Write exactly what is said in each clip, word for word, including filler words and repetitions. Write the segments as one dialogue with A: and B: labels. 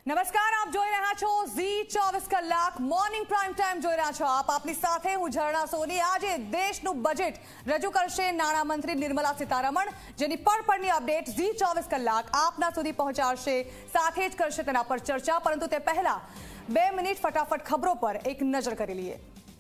A: નમસ્કાર, આપ જોઈ રહ્યા છો ઝી ચોવીસ કલાક મોર્નિંગ પ્રાઇમ ટાઈમ જોઈ રહ્યા છો આપ આપની સાથે હું ઝરણા સોની। આજે દેશનું બજેટ રજૂ કરશે નાણામંત્રી નિર્મલા સીતારમણ, જેની પળપળની અપડેટ ઝી ચોવીસ કલાક આપના સુધી પહોંચાડશે, સાથે જ કરશે તેના પર ચર્ચા। પરંતુ તે પહેલા બે મિનિટ ફટાફટ ખબરો પર એક નજર કરી લઈએ।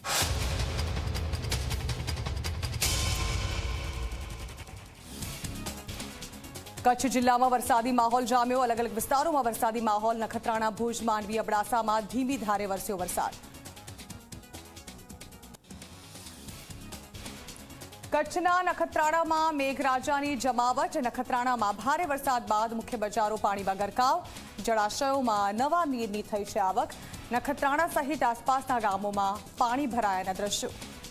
A: कच्छ जिल्ला में वरसादी माहौल जाम्यो। अलग अलग विस्तारों में वरसादी माहौल। नखत्राणा, भुज, मांडवी, अबड़ासा में धीमी धारे वरस्यो वरसाद। कच्छना नखत्राणा में मेघराजानी जमावट। नखत्राणा में भारे वरसाद बाद मुख्य बजारों पानी में गरकाव। जलाशयों में नवा नीरनी थई छे आवक। नखत्राणा सहित आसपासना गामों में पानी भरायाना दृश्यों।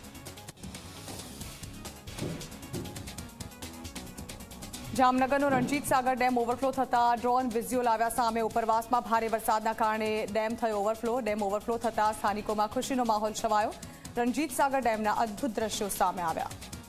A: जामनगरનો રણજીત સાગર ડેમ ઓવરફ્લો થતા ડ્રોન વિઝ્યુઅલ આવ્યા સામે। ઉપરવાસમાં ભારે વરસાદના કારણે ડેમ થયો ઓવરફ્લો। ડેમ ઓવરફ્લો થતા સ્થાનિકોમાં ખુશીનો માહોલ છવાયો। રણજીત સાગર ડેમના અદ્ભુત દ્રશ્યો સામે આવ્યા।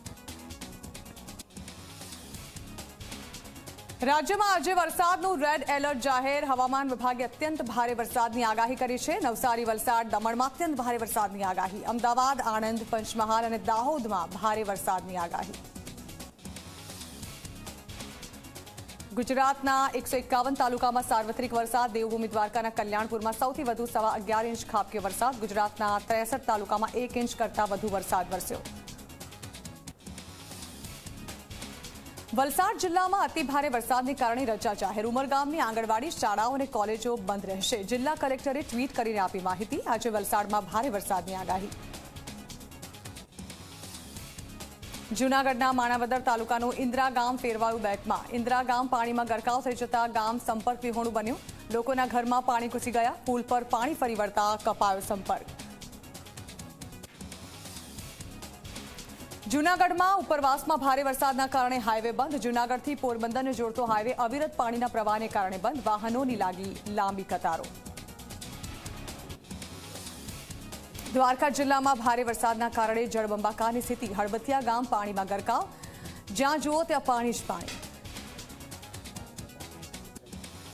A: રાજ્યમાં આજે વરસાદનું રેડ એલર્ટ જાહેર। હવામાન વિભાગે અત્યંત ભારે વરસાદની આગાહી કરી છે। નવસારી, વલસાડ, દમણમાં અત્યંત ભારે વરસાદની આગાહી। અમદાવાદ, આણંદ, પંચમહાલ અને દાહોદમાં ભારે વરસાદની આગાહી। गुजरातना एक सौ एकावन तालुका में सार्वत्रिक वरसाद। देवभूमि द्वारकाना कल्याणपुर में सौथी वधु सवा अगियार इंच खाबक्यो वरसाद। गुजरातना त्रेसठ तालुका में एक इंच करता वधु वरसाद वरस्यो। वलसाड जिल्ला में अति भारे वरसादने कारणे रजा जाहेर। उमरगामनी आंगणवाड़ी, शाळाओ और कॉलेजों बंद रहेशे। जिल्ला कलेक्टरे ट्वीट करीने आपी माहिती। आज वलसाडमां भारे वरसादनी आगाही। जूनागढ़ना माणावदर तालुकाનું इंदिरा गाम फेरवाયું બેટમાં। इंदिरा गाम પાણીમાં ગરકાવ થઈ જતા ગામ સંપર્ક વિહોણું બન્યું। લોકોના ઘરમાં પાણી ઘૂસી ગયા। પુલ પર પાણી ફરી વળતા કપાયો સંપર્ક। જૂનાગઢમાં ઉપરવાસમાં ભારે વરસાદના કારણે હાઈવે બંધ। જૂનાગઢથી પોરબંદરને જોડતો હાઈવે અવિરત પાણીના પ્રવાહને કારણે બંધ। વાહનોની લાગી લાંબી કતારો। द्वारका जिल्ला में भारे वरसादना कारणे जलबंबाकारनी स्थिति। हड़बतिया गाम पाणी में गरकाव। ज्यां जुओ त्यां पाणी ज पाणी।